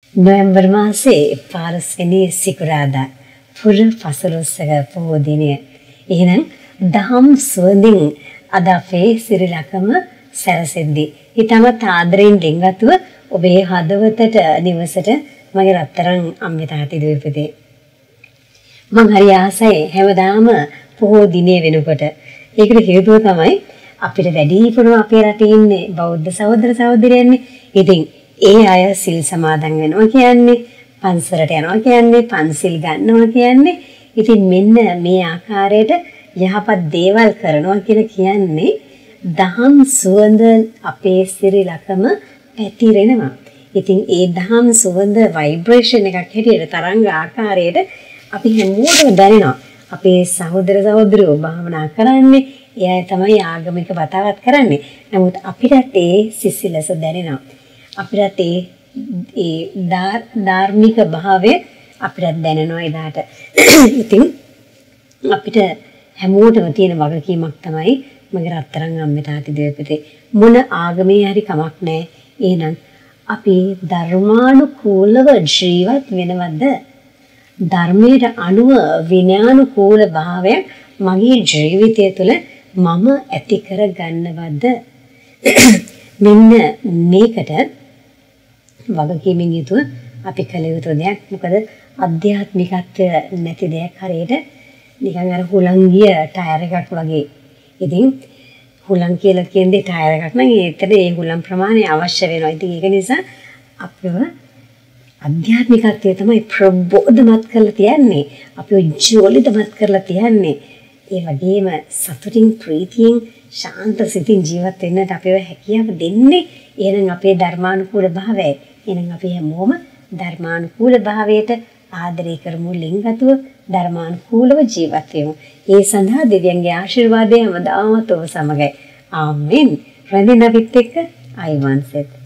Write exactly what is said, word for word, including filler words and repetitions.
නොවැම්බර් මාසයේ පාරස්වෙනි සිකුරාදා පුර පසළොස්වක පොහෝ දිනය. එහෙනම් දහම් සුවඳින් අද අපේ සිරිලකම සැරසෙද්දී ඊටමත් ආදරෙන් රිංගතුව ඔබේ හදවතට නිවසට මගේ රත්තරන් අම්මේ තාත්ති දුවපතේ. මම හරි ආසයි හැමදාම පොහෝ දිනේ වෙනකොට. ඒකට හේතුව තමයි අපිට වැඩිපුරම අපේ රටේ ඉන්නේ බෞද්ධ සහෝදර සහෝදරියන්නේ. ඉතින් ඒ අය සිල් සමාදන් වෙනවා කියන්නේ, පන්සලට යනවා කියන්නේ, පන්සිල් ගන්නවා කියන්නේ. ඉතින් මෙන්න මේ ආකාරයට යහපත් දේවල් කරනවා කියලා කියන්නේ දහම් සුවඳ අපේ සිරිලකම පැතිරෙනවා. ඉතින් ඒ දහම් සුවඳ ভাইබ්‍රේෂන් එකක් හැටියට තරංග ආකාරයට අපි හැමෝටම දැනෙනවා. අපේ සහෝදර සහෝදරියෝ භාවනා කරන්නේ, ඒ අය තමයි ආගමික වතාවත් කරන්නේ. නමුත් අපිට ඒ සිසිලස දැනෙනවා. අපිට ඒ ඒ ධාර්මික භාවය අපිට දැනෙනවා එදාට. ඉතින් අපිට හැමෝටම තියෙන වගකීමක් තමයි මගේ රත්තරන් අම්මේ තාත්ති දෙවිපතේ මොන ආගමේ හරි කමක් නැහැ. එහෙනම් අපි ධර්මානුකූලව ජීවත් වෙනවද? ධර්මයට අනුව විනයානුකූල භාවය මගේ ජීවිතය තුළ මම ඇති කර ගන්නවද? මෙන්න මේකට වගකීමෙන් යුතුව අපි කළ යුතු දෙයක්. මොකද අධ්‍යාත්මිකත්වය නැති දෙයක් හරියට නිකන් අර හුලං ගිය ටයර් එකක් වගේ. ඉතින් හුලං කියලා කියන්නේ ටයර් එකක් නම් ඒකට ඒ හුලං ප්‍රමාණය අවශ්‍ය වෙනවා. ඉතින් ඒක නිසා අපිව අධ්‍යාත්මිකත්වය තමයි ප්‍රබෝධමත් කරලා තියන්නේ. අපිව ජෝලිතමත් කරලා තියන්නේ. ඒ වගේම සතුටින් ප්‍රීතියෙන් ශාන්ත සිතින් ජීවත් වෙන්නට අපිව හැකියාව දෙන්නේ. එහෙනම් අපේ ධර්මානුකූල භාවය. එහෙනම් අපි හැමෝම ධර්මානුකූල භාවයට ආදරය කරමු, ලිංගතුව ධර්මානුකූලව ජීවත් වෙමු. ඒ සඳහා දෙවියන්ගේ ආශිර්වාදය හැමදාමත් ඔබ සමගයි. ආමෙන්. රැඳෙන අපිත් එක්ක අයිවන්සෙත්.